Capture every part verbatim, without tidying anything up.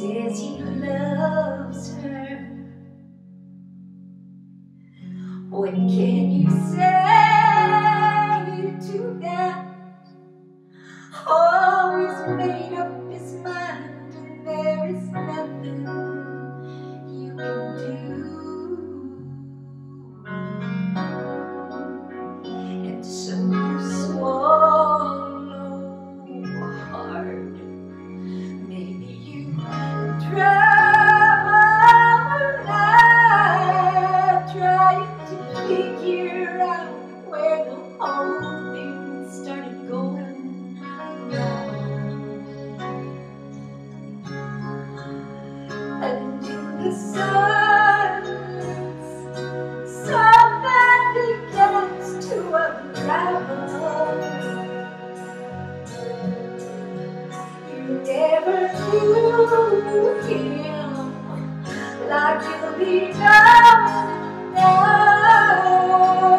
says he loves her. What can you say to that? Oh, he's made up his mind, and there is nothing you can do. And so you swallow hard. Maybe you travel life trying to figure out where the whole thing started going wrong. And in the silence, something begins to unravel. You never knew him like you'll be knowing now.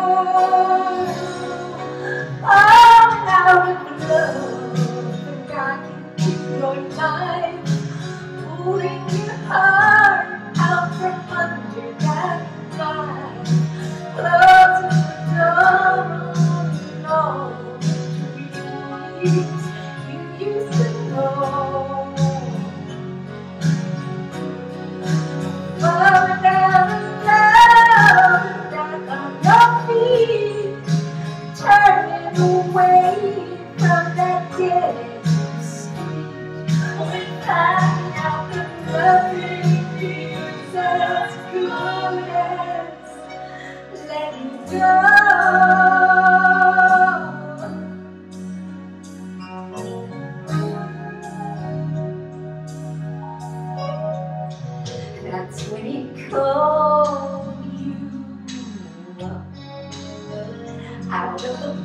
Falling out of love, the guy can keep your life, pulling your heart out from under that knife, closing the door on all the dreams you used to know. Falling out of love, and on your feet, turning away from that dead street. We find out that nothing feels as good as letting go. That's when he called you up out of the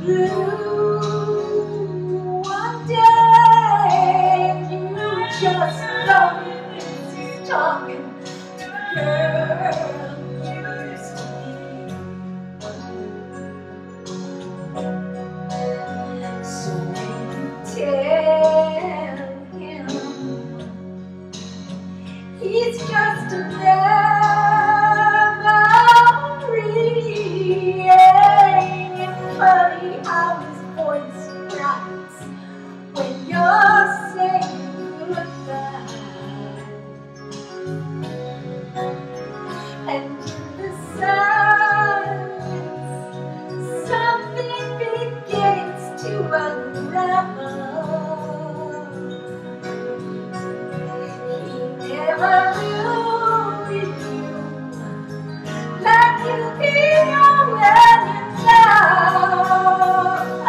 blue one day, and you just know he's talking to the girl you used to be. So when you tell him he's just a memory, ain't it funny how his voice cracks when you're saying goodbye? And in the silence, something begins to unravel. Never knew you like you feel when you know.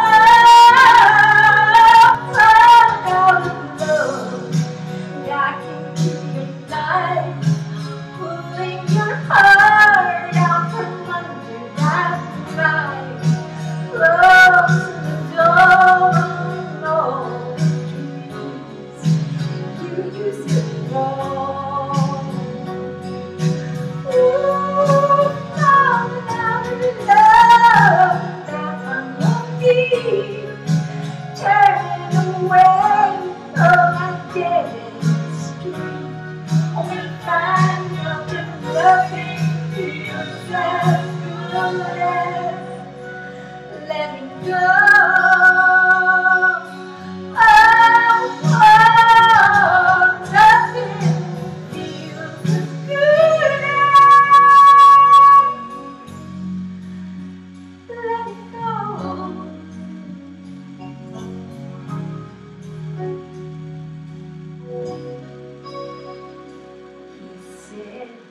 Falling out of love, I can keep your life, pulling your heart out from under that knife, closing the door on all the dreams you used to know. Turning away from my dead street, only find out that nothing feels as good as letting go. Oh, oh, nothing feels as good as letting go. He said